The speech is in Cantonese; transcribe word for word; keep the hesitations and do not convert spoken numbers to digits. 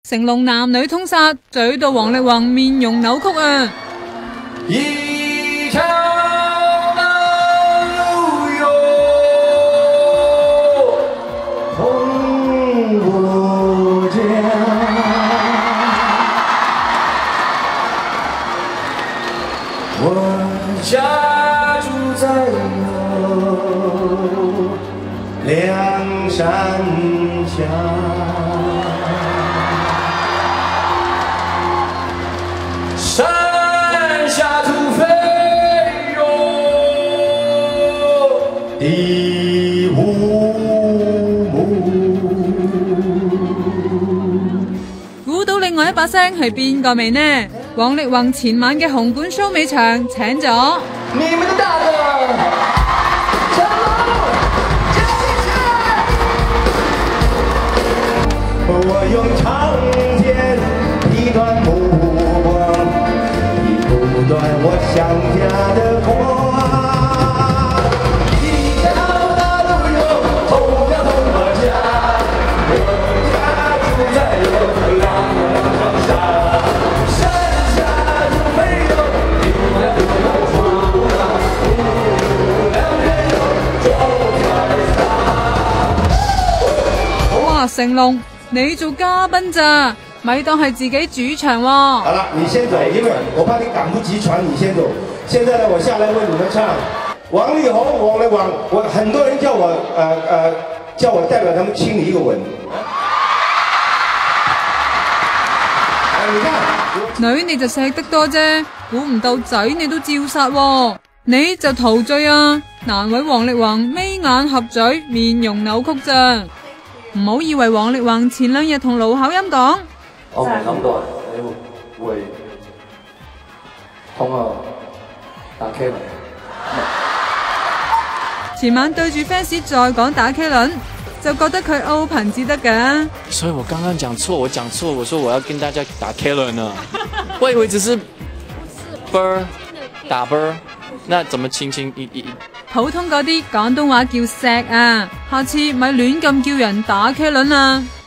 成龍男女通殺，嘴到王力宏面容扭曲啊！ 一條路有碰不見，我家住在兩山下。山下土匪哟，第五幕。 估到另外一把聲係邊個未呢？王力宏前晚嘅紅館 show 尾場請咗你們的大哥成龍，加油！我用長劍劈斷目光，劈斷我想家的光。一條大路有通向東河家，我家住在有兩山下。山下土匪有，一萬多條出來，兩邊有中彩撒。 哇！成龍，你做嘉賓咋？咪當係自己主場喎、哦。 好了，你先走，因為我怕你趕不及傳，你先走。現在呢，我下來為你們唱王力宏、王力宏。我很多人叫我，呃呃，叫我代表他們親你一個吻。哎，你看， 女你就錫得多啫，估唔到仔你都照殺喎，你就陶醉啊！難為王力宏眯眼合嘴，面容扭曲咋。唔好以為王力宏前兩日同盧巧音講。 我冇諗到你會同我打 K 輪。 前晚對住 fans 再講打 K 輪，就覺得佢 open 至得㗎。 所以我剛剛講錯，我講錯，我說我要跟大家打 K 輪呢。我以為只是啵打啵，那怎麼輕輕一一？ 普通嗰啲廣東話叫錫啊，下次咪亂咁叫人打 K 輪啊！